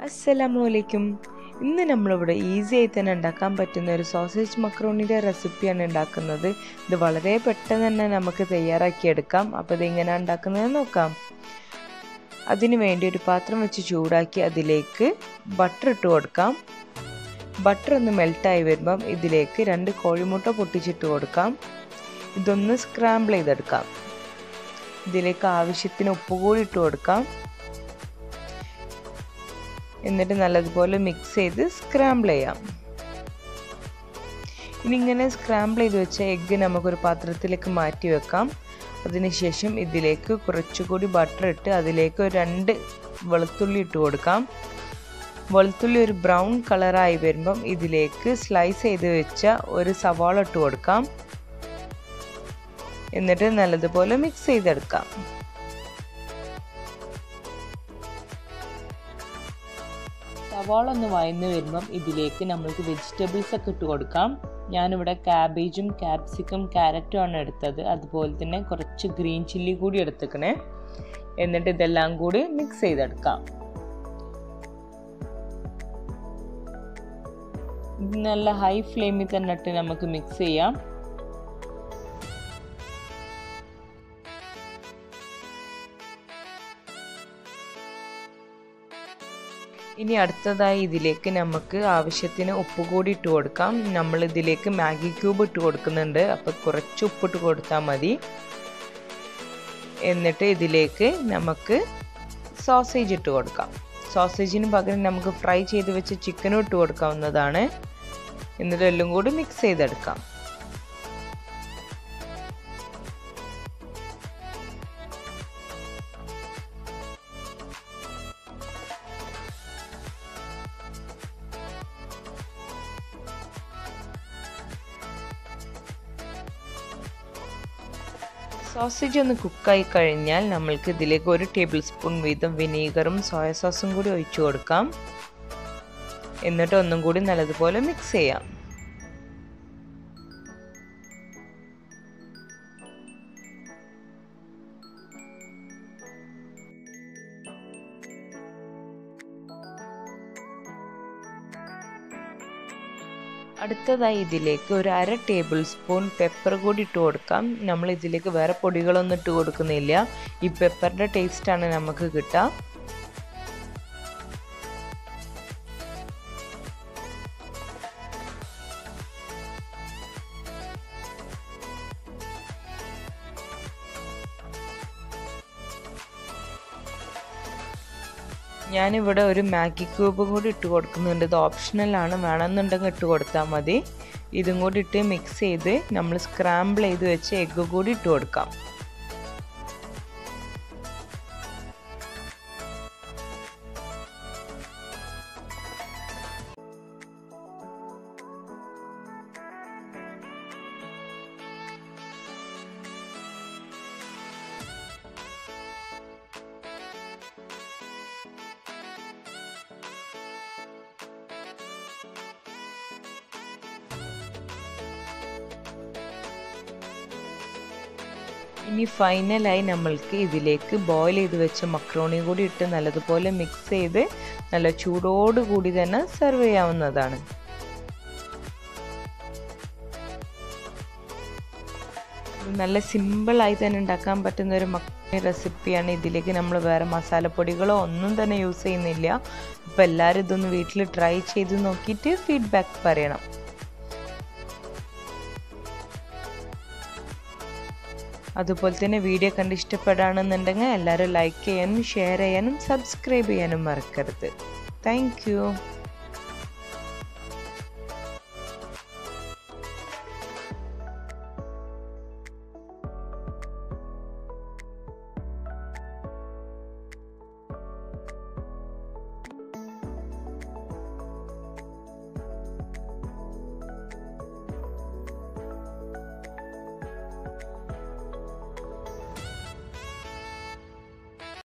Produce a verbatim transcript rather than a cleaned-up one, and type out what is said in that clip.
അസ്സലാമു ഇന്ന് നമ്മളിവിടെ ഈസി ആയി തന്നെ ഉണ്ടാക്കാൻ പറ്റുന്ന ഒരു സോസേജ് മക്രോണിയുടെ റെസിപ്പിയാണ് ഉണ്ടാക്കുന്നത്. ഇത് വളരെ പെട്ടെന്ന് തന്നെ നമുക്ക് തയ്യാറാക്കിയെടുക്കാം. അപ്പോൾ ഇതെങ്ങനെ ഉണ്ടാക്കുന്നത് നോക്കാം. അതിനു വേണ്ടി ഒരു പാത്രം വെച്ച് ചൂടാക്കി അതിലേക്ക് ബട്ടർ ഇട്ട് കൊടുക്കാം. ബട്ടർ ഒന്ന് മെൽട്ടായി വരുമ്പം ഇതിലേക്ക് രണ്ട് കോഴിമുട്ട പൊട്ടിച്ചിട്ട് കൊടുക്കാം. ഇതൊന്ന് സ്ക്രാമ്പിൾ ചെയ്തെടുക്കാം. ഇതിലേക്ക് ആവശ്യത്തിന് ഉപ്പ് കൂടി ഇട്ട് കൊടുക്കാം. എന്നിട്ട് നല്ലതുപോലെ മിക്സ് ചെയ്ത് സ്ക്രാമ്പിൾ ചെയ്യാം. ഇനി ഇങ്ങനെ സ്ക്രാമ്പിൾ ചെയ്ത് വെച്ച എഗ്ഗ് നമുക്കൊരു പാത്രത്തിലേക്ക് മാറ്റി വെക്കാം. അതിനുശേഷം ഇതിലേക്ക് കുറച്ചുകൂടി ബട്ടർ ഇട്ട് അതിലേക്ക് ഒരു രണ്ട് വെളുത്തുള്ളി ഇട്ട് കൊടുക്കാം. വെളുത്തുള്ളി ഒരു ബ്രൗൺ കളറായി വരുമ്പം ഇതിലേക്ക് സ്ലൈസ് ചെയ്ത് വെച്ച ഒരു സവാള ഇട്ട് കൊടുക്കാം. എന്നിട്ട് നല്ലതുപോലെ മിക്സ് ചെയ്തെടുക്കാം. സവാള ഒന്ന് വഴന്ന് വരുമ്പം ഇതിലേക്ക് നമ്മൾക്ക് വെജിറ്റബിൾസ് ഒക്കെ ഇട്ട് കൊടുക്കാം. ഞാനിവിടെ ക്യാബേജും ക്യാപ്സിക്കം ക്യാരറ്റും ആണ് എടുത്തത്. അതുപോലെ തന്നെ കുറച്ച് ഗ്രീൻ ചില്ലി കൂടി എടുത്തേക്കണേ. എന്നിട്ട് ഇതെല്ലാം കൂടി മിക്സ് ചെയ്തെടുക്കാം. നല്ല ഹൈ ഫ്ലെയിമിൽ തന്നെ ഇട്ട് നമുക്ക് മിക്സ് ചെയ്യാം. ഇനി അടുത്തതായി ഇതിലേക്ക് നമുക്ക് ആവശ്യത്തിന് ഉപ്പ് കൂടി ഇട്ട് കൊടുക്കാം. നമ്മൾ ഇതിലേക്ക് മാഗി ക്യൂബ് ഇട്ട് കൊടുക്കുന്നുണ്ട്. അപ്പോൾ കുറച്ച് ഉപ്പിട്ട് കൊടുത്താൽ മതി. എന്നിട്ട് ഇതിലേക്ക് നമുക്ക് സോസേജ് ഇട്ട് കൊടുക്കാം. സോസേജിന് പകരം നമുക്ക് ഫ്രൈ ചെയ്ത് വെച്ച് ചിക്കനും ഇട്ട് കൊടുക്കാവുന്നതാണ്. എന്നിട്ട് എല്ലാം കൂടി മിക്സ് ചെയ്തെടുക്കാം. സോസേജ് ഒന്ന് കുക്കായി കഴിഞ്ഞാൽ നമ്മൾക്ക് ഇതിലേക്ക് ഒരു ടേബിൾ സ്പൂൺ വീതം വിനീഗറും സോയ സോസും കൂടി ഒഴിച്ചു കൊടുക്കാം. എന്നിട്ട് ഒന്നും കൂടി നല്ലതുപോലെ മിക്സ് ചെയ്യാം. അടുത്തതായി ഇതിലേക്ക് ഒരു അര ടേബിൾ സ്പൂൺ പെപ്പർ കൂടി ഇട്ട് കൊടുക്കാം. നമ്മൾ ഇതിലേക്ക് വേറെ പൊടികളൊന്നും ഇട്ട് കൊടുക്കുന്നില്ല. ഈ പെപ്പറിൻ്റെ ടേസ്റ്റാണ് നമുക്ക് കിട്ടുക. ഞാനിവിടെ ഒരു മാഗി ക്യൂബ് കൂടി ഇട്ട് കൊടുക്കുന്നുണ്ട്. ഇത് ഓപ്ഷണലാണ്, വേണമെന്നുണ്ടെങ്കിൽ ഇട്ട് കൊടുത്താൽ മതി. ഇതും കൂടി ഇട്ട് മിക്സ് ചെയ്ത് നമ്മൾ സ്ക്രാമ്പിൾ ചെയ്ത് വെച്ച് എഗ്ഗ് കൂടി ഇട്ട് കൊടുക്കാം. ഇനി ഫൈനലായി നമ്മൾക്ക് ഇതിലേക്ക് ബോയിൽ ചെയ്ത് വെച്ച മക്രോണി കൂടി ഇട്ട് നല്ലതുപോലെ മിക്സ് ചെയ്ത് നല്ല ചൂടോടുകൂടി തന്നെ സെർവ് ചെയ്യാവുന്നതാണ്. നല്ല സിമ്പിളായി തന്നെ ഉണ്ടാക്കാൻ പറ്റുന്ന ഒരു മക്രോണി റെസിപ്പിയാണ്. ഇതിലേക്ക് നമ്മൾ വേറെ മസാലപ്പൊടികളോ ഒന്നും തന്നെ യൂസ് ചെയ്യുന്നില്ല. അപ്പോൾ എല്ലാവരും ഇതൊന്ന് വീട്ടിൽ ട്രൈ ചെയ്ത് നോക്കിയിട്ട് ഫീഡ്ബാക്ക് പറയണം. അതുപോലെ തന്നെ വീഡിയോ കണ്ട് ഇഷ്ടപ്പെടുകയാണെന്നുണ്ടെങ്കിൽ എല്ലാവരും ലൈക്ക് ചെയ്യാനും ഷെയർ ചെയ്യാനും സബ്സ്ക്രൈബ് ചെയ്യാനും മറക്കരുത്. Thank U.